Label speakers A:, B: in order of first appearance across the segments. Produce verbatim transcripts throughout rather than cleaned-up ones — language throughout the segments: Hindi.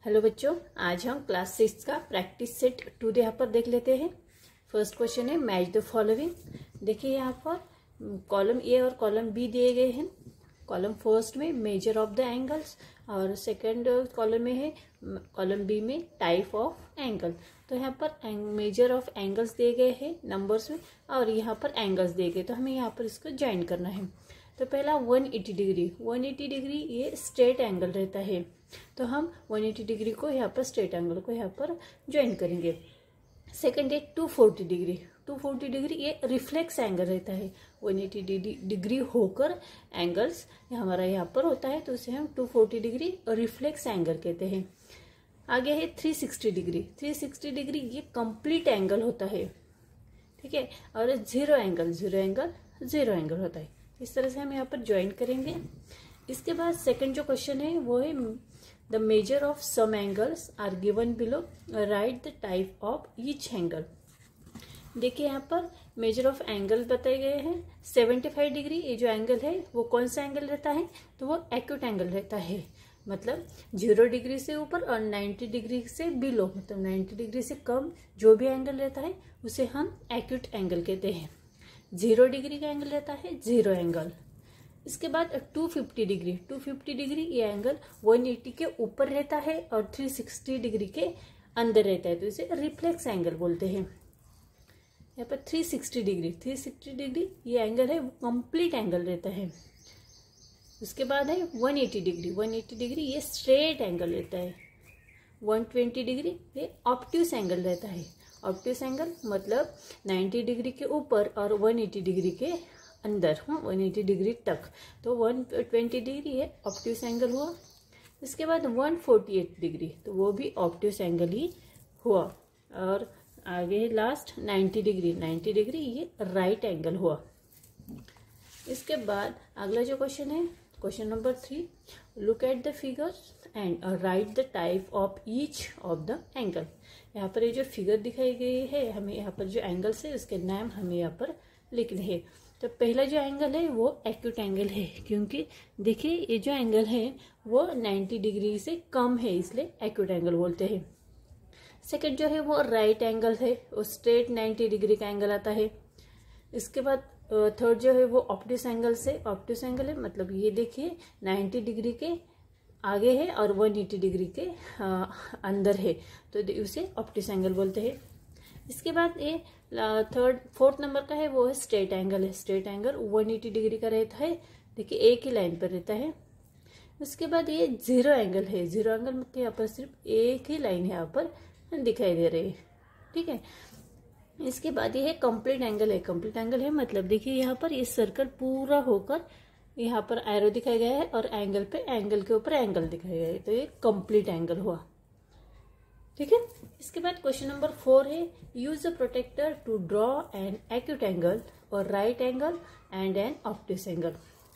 A: हेलो बच्चों, आज हम क्लास सिक्स का प्रैक्टिस सेट टू यहाँ पर देख लेते हैं। फर्स्ट क्वेश्चन है मैच द फॉलोइंग। देखिए यहाँ पर कॉलम ए और कॉलम बी दिए गए हैं। कॉलम फर्स्ट में मेजर ऑफ द एंगल्स और सेकंड कॉलम में है कॉलम बी में टाइप ऑफ एंगल। तो यहाँ पर मेजर ऑफ एंगल्स दिए गए हैं नंबर्स में और यहाँ पर एंगल्स दिए गए, तो हमें यहाँ पर इसको ज्वाइन करना है। तो पहला one eighty degree one eighty degree ये स्ट्रेट एंगल रहता है, तो हम वन एटी डिग्री को यहाँ पर स्ट्रेट एंगल को यहाँ पर ज्वाइन करेंगे। सेकंड है two forty degree two forty degree ये रिफ्लेक्स एंगल रहता है। वन एटी डिग्री होकर एंगल्स हमारा यहाँ पर होता है, तो उसे हम two forty degree reflex angle कहते हैं। आगे है three sixty degree three sixty degree ये कंप्लीट एंगल होता है, ठीक है। और zero angle zero angle zero angle होता है। इस तरह से हम यहाँ पर ज्वाइन करेंगे। इसके बाद सेकंड जो क्वेश्चन है वो है the measure of some angles are given below, right the type of each angle. देखिए यहाँ पर मेजर ऑफ एंगल बताए गए हैं। सेवेंटी फाइव डिग्री ये जो एंगल है वो कौन सा एंगल रहता है, तो वो एक्यूट एंगल रहता है। मतलब जीरो डिग्री से ऊपर और नाइन्टी डिग्री से बिलो, मतलब नाइन्टी डिग्री से कम जो भी एंगल रहता है उसे हम एक्यूट एंगल कहते हैं। जीरो डिग्री का एंगल रहता है जीरो एंगल। इसके बाद two fifty degree two fifty degree ये एंगल वन एटी के ऊपर रहता है और थ्री सिक्सटी डिग्री के अंदर रहता है, तो इसे रिफ्लेक्स एंगल बोलते हैं। यहाँ पर three sixty degree three sixty degree ये एंगल है वो कंप्लीट एंगल रहता है। उसके बाद है one eighty degree one eighty degree ये स्ट्रेट एंगल रहता है। वन ट्वेंटी डिग्री ये ऑब्ट्यूस एंगल रहता है। ऑब्ट्यूस एंगल मतलब नाइन्टी डिग्री के ऊपर और वन एटी डिग्री के अंदर, हाँ वन एटी डिग्री तक, तो वन ट्वेंटी डिग्री है ऑब्ट्यूस एंगल हुआ। इसके बाद वन फोर्टी एट डिग्री तो वो भी ऑब्ट्यूस एंगल ही हुआ। और आगे last ninety degree ninety degree ये राइट एंगल हुआ। इसके बाद अगला जो क्वेश्चन है question number three, look at the figures and write the type of each of the angle. यहाँ पर ये जो फिगर दिखाई गई है हमें यहाँ पर जो एंगल्स है उसके नाम हमें यहाँ पर लिखने हैं। तो पहला जो एंगल है वो एक्यूट एंगल है, क्योंकि देखिए ये जो एंगल है वो नाइन्टी डिग्री से कम है, इसलिए एक्यूट एंगल बोलते हैं। सेकंड जो है वो राइट एंगल है, वो स्ट्रेट नाइन्टी डिग्री का एंगल आता है। इसके बाद थर्ड जो है वो ऑब्ट्यूस एंगल से ऑब्ट्यूस एंगल है, मतलब ये देखिए नाइन्टी डिग्री के आगे है और वन एटी डिग्री के आ, अंदर है, तो उसे ऑब्ट्यूस एंगल बोलते हैं। इसके बाद ये थर्ड फोर्थ नंबर का है वो है स्ट्रेट एंगल है। Straight angle one eighty degree का रहता है, देखिए एक ही लाइन पर रहता है। उसके बाद ये जीरो एंगल है। जीरो एंगल मतलब यहाँ पर सिर्फ एक ही लाइन यहाँ पर दिखाई दे रही है, ठीक है। इसके बाद ये है कंप्लीट एंगल है। कंप्लीट एंगल है मतलब देखिए यहाँ पर ये सर्कल पूरा होकर यहाँ पर एरो दिखाया गया है और एंगल पे एंगल के ऊपर एंगल दिखाया गया है, तो ये कंप्लीट एंगल हुआ, ठीक है। इसके बाद क्वेश्चन नंबर फोर है use the protractor to draw an acute angle और right angle and an obtuse angle.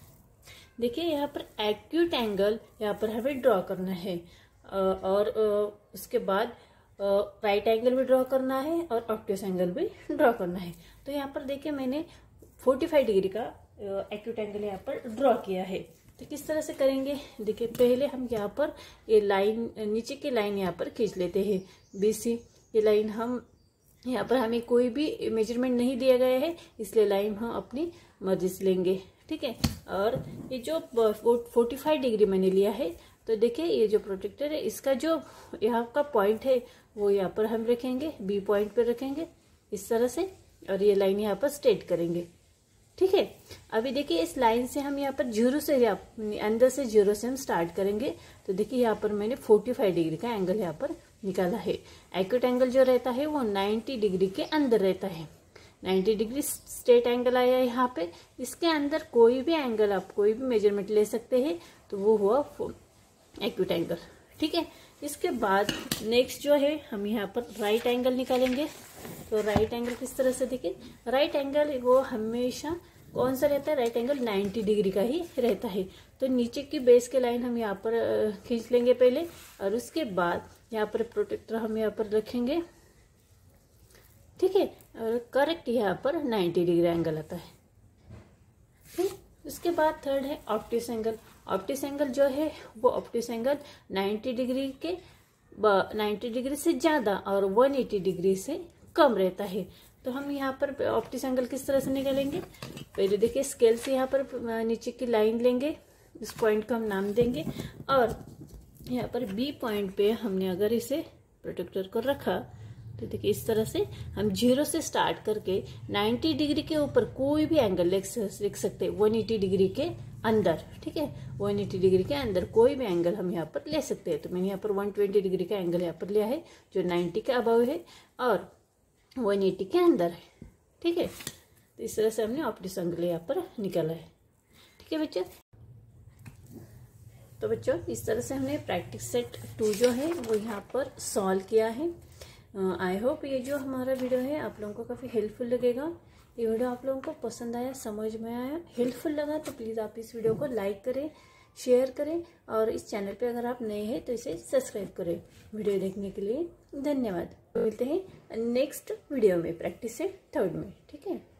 A: देखिए यहाँ पर एक्यूट एंगल यहाँ पर हमें ड्रॉ करना है और उसके बाद राइट एंगल भी ड्रॉ करना है और ऑब्ट्यूस एंगल भी ड्रॉ करना है। तो यहाँ पर देखिए मैंने फोर्टी फाइव डिग्री का एक्यूट एंगल यहाँ पर ड्रॉ किया है। तो किस तरह से करेंगे, देखिए पहले हम यहाँ पर ये लाइन नीचे की लाइन यहाँ पर खींच लेते हैं बीसी। ये लाइन हम यहाँ पर हमें कोई भी मेजरमेंट नहीं दिया गया है, इसलिए लाइन हम अपनी मर्जी से लेंगे, ठीक है। और ये जो फोर्टी फाइव डिग्री मैंने लिया है, तो देखिए ये जो प्रोटेक्टर है इसका जो यहाँ का पॉइंट है वो यहाँ पर हम रखेंगे, बी पॉइंट पर रखेंगे इस तरह से, और ये लाइन यहाँ पर स्ट्रेट करेंगे, ठीक है। अभी देखिए इस लाइन से हम यहाँ पर जीरो से अंदर से जीरो से हम स्टार्ट करेंगे। तो देखिए यहाँ पर मैंने फोर्टी फाइव डिग्री का एंगल यहाँ पर निकाला है। एक्यूट एंगल जो रहता है वो नाइन्टी डिग्री के अंदर रहता है। नाइन्टी डिग्री स्ट्रेट एंगल आया है यहाँ पे, इसके अंदर कोई भी एंगल आप कोई भी मेजरमेंट ले सकते हैं, तो वो हुआ एक्यूट एंगल, ठीक है। इसके बाद नेक्स्ट जो है हम यहाँ पर राइट एंगल निकालेंगे। तो राइट एंगल किस तरह से, देखिए राइट एंगल वो हमेशा कौन सा रहता है, राइट एंगल नाइन्टी डिग्री का ही रहता है। तो नीचे की बेस के लाइन हम यहाँ पर खींच लेंगे पहले, और उसके बाद यहाँ पर प्रोटेक्टर हम यहाँ पर रखेंगे, ठीक है। और करेक्ट यहाँ पर नाइन्टी डिग्री एंगल आता है, ठीक। उसके बाद थर्ड है ऑब्ट्यूस एंगल। ऑब्ट्यूस एंगल जो है वो ऑब्ट्यूस एंगल नाइन्टी डिग्री के नाइन्टी डिग्री से ज़्यादा और वन एटी डिग्री से कम रहता है। तो हम यहाँ पर ऑप्टिक एंगल किस तरह से निकालेंगे, पहले देखिए स्केल से यहाँ पर नीचे की लाइन लेंगे, इस पॉइंट का हम नाम देंगे और यहाँ पर बी पॉइंट पे हमने अगर इसे प्रोटेक्टर को रखा तो देखिए इस तरह से हम जीरो से स्टार्ट करके नाइन्टी डिग्री के ऊपर कोई भी एंगल लिख सकते हैं, वन एटी डिग्री के अंदर, ठीक है, वन एटी डिग्री के अंदर कोई भी एंगल हम यहाँ पर ले सकते हैं। तो मैंने यहाँ पर वन ट्वेंटी डिग्री का एंगल यहाँ पर लिया है जो नाइन्टी के अबव है और वन एटी के अंदर है, ठीक है। तो इस तरह से हमने ऑप्टिक एंगल यहाँ पर निकाला है, ठीक है बच्चों। तो बच्चों इस तरह से हमने प्रैक्टिस सेट टू जो है वो यहाँ पर सॉल्व किया है। आई होप ये जो हमारा वीडियो है आप लोगों को काफ़ी हेल्पफुल लगेगा। ये वीडियो आप लोगों को पसंद आया, समझ में आया, हेल्पफुल लगा तो प्लीज़ आप इस वीडियो को लाइक करें, शेयर करें और इस चैनल पे अगर आप नए हैं तो इसे सब्सक्राइब करें। वीडियो देखने के लिए धन्यवाद। मिलते हैं नेक्स्ट वीडियो में प्रैक्टिस सेट थर्ड में, ठीक है।